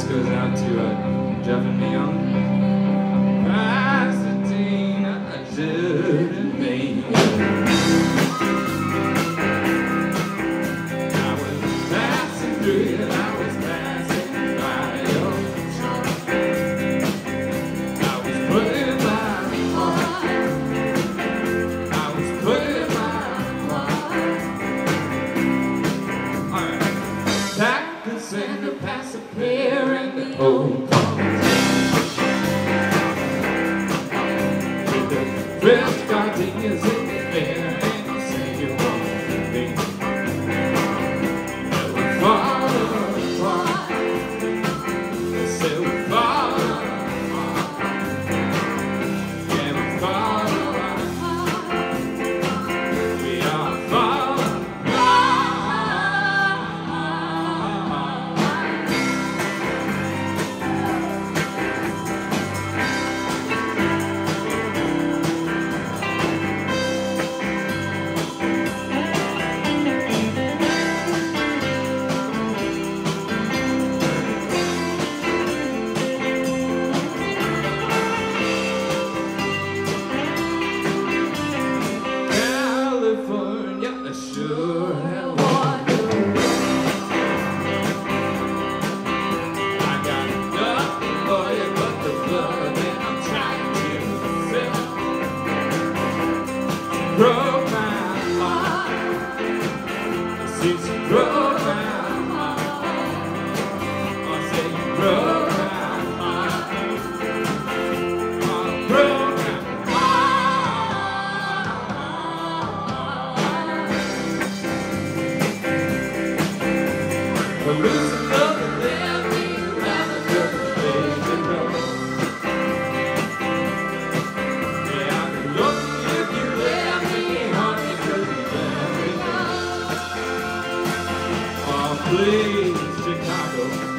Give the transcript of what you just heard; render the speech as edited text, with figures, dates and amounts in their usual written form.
goes out to Jeff and Neon. Pasadena, I didn't mean. I was passing through and I was passing by your shop. I was putting my heart, I was putting my heart. Alright, that could sing to pass a prayer in the old car. French gardenias in the air, and you say you want me. But we're falling apart. They say we're falling apart. Yeah, we're falling apart. We are falling California, I sure have wandered. I got nothing for you but the blood that I'm trying to fill. Broke my heart. Since you broke my heart, I say you broke my heart. Oh, broke my heart. Losing love and let me around another baby road. Yeah, I'd be lucky if you let me, honey, 'cause you let me know. Oh, please, Chicago.